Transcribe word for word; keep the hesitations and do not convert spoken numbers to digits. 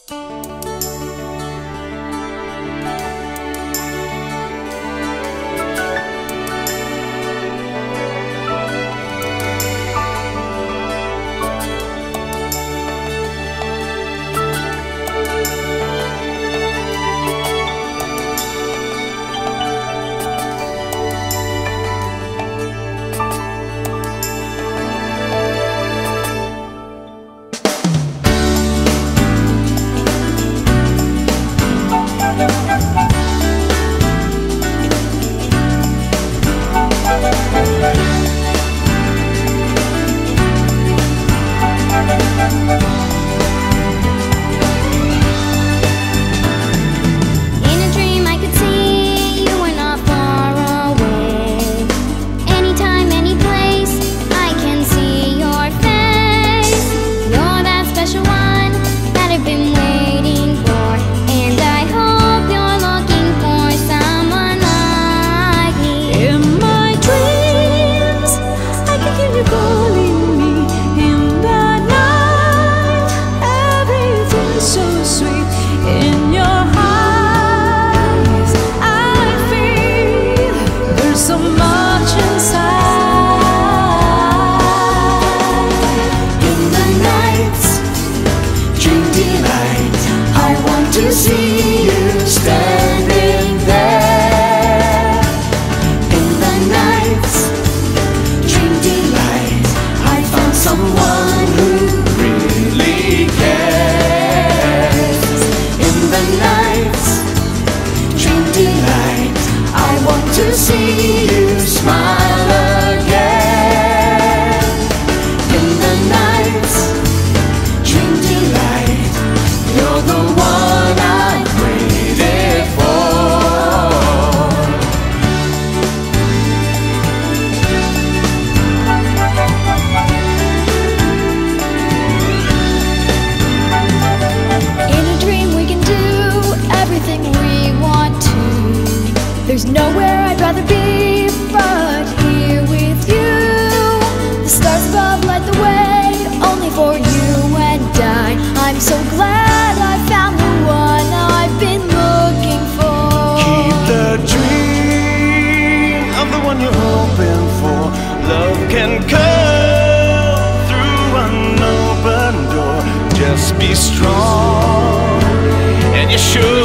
To see you standing there in the night, dream delight. I found someone who really cares. In the night, dream delight. I want to see you smile again. In the night, dream delight. You're the one There's nowhere I'd rather be but here with you. The stars above light the way, only for you and I. I'm so glad I found the one I've been looking for. Keep the dream of the one you're hoping for. Love can come through an open door. Just be strong, and you should